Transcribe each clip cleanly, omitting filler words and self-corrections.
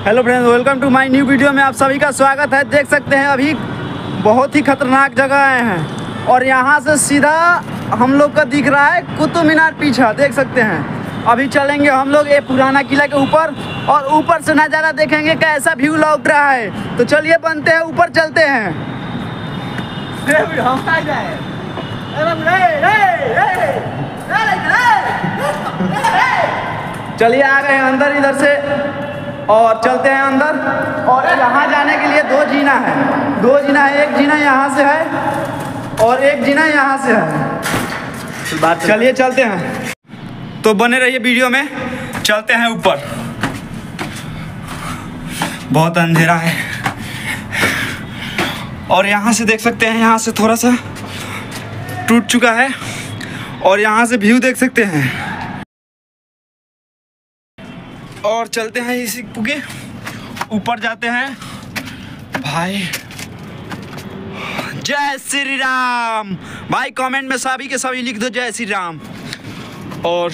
Hello friends, welcome to my new video में आप सभी का स्वागत है। देख सकते हैं अभी बहुत ही खतरनाक जगह आए हैं और यहाँ से सीधा हम लोग का दिख रहा है कुतुब मीनार पीछा। देख सकते हैं अभी चलेंगे हम लोग ये पुराना किला के ऊपर और ऊपर से नज़ारा देखेंगे कैसा व्यू लौट रहा है। तो चलिए बनते हैं, ऊपर चलते हैं। चलिए आ गए अंदर इधर से और चलते हैं अंदर। और यहाँ जाने के लिए दो जीना है, एक जीना यहाँ से है और एक जीना यहाँ से है। चलिए चलते हैं, तो बने रहिए वीडियो में। चलते हैं ऊपर, बहुत अंधेरा है और यहाँ से देख सकते हैं, यहाँ से थोड़ा सा टूट चुका है और यहाँ से व्यू देख सकते हैं। और चलते हैं इसी के ऊपर जाते हैं भाई। जय श्री राम भाई, कमेंट में सभी के सभी लिख दो जय श्री राम। और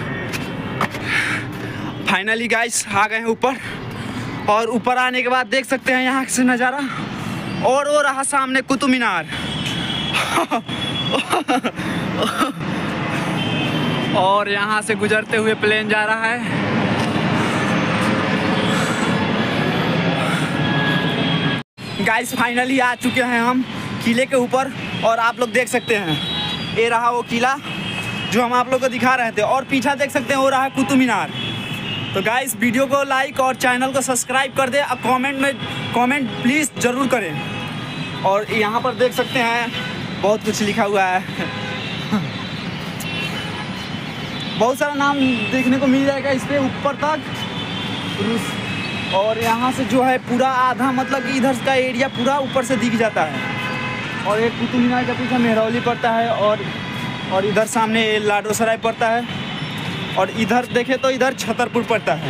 फाइनली गाइस आ गए हैं ऊपर और ऊपर आने के बाद देख सकते हैं यहाँ से नज़ारा और वो रहा सामने कुतुब मीनार। और यहाँ से गुजरते हुए प्लेन जा रहा है। गाइस फाइनली आ चुके हैं हम किले के ऊपर और आप लोग देख सकते हैं ये रहा वो किला जो हम आप लोग को दिखा रहे थे और पीछा देख सकते हैं वो रहा कुतुब मीनार। तो गाइस वीडियो को लाइक और चैनल को सब्सक्राइब कर दें। अब कमेंट प्लीज़ ज़रूर करें। और यहाँ पर देख सकते हैं बहुत कुछ लिखा हुआ है। बहुत सारा नाम देखने को मिल जाएगा इस पर ऊपर तक। और यहाँ से जो है पूरा आधा मतलब कि इधर का एरिया पूरा ऊपर से दिख जाता है। और एक कुतुब मीनार के पीछे मेहरौली पड़ता है और इधर सामने लाडोसराय पड़ता है और इधर देखे तो इधर छतरपुर पड़ता है।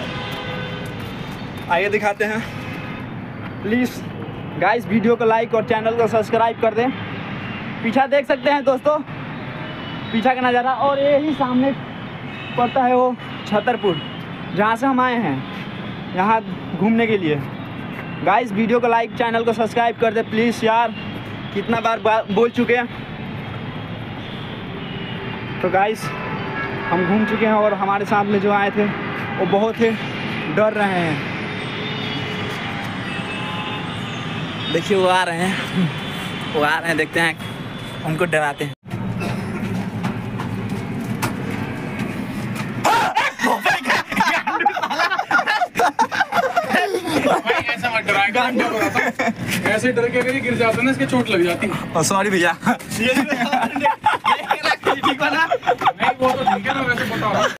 आइए दिखाते हैं। प्लीज़ गाइस वीडियो को लाइक और चैनल को सब्सक्राइब कर दें। पीछा देख सकते हैं दोस्तों, पीछा का नज़ारा। और यही सामने पड़ता है वो छतरपुर जहाँ से हम आए हैं यहाँ घूमने के लिए। गाइस वीडियो को लाइक चैनल को सब्सक्राइब कर दे प्लीज़ यार, कितना बार बोल चुके हैं। तो गाइस हम घूम चुके हैं और हमारे साथ में जो आए थे वो बहुत ही डर रहे हैं। देखिए वो आ रहे हैं, देखते हैं उनको डराते हैं। ऐसे डर के अगर गिर जाता ना इसके चोट लग जाती। सॉरी भैया।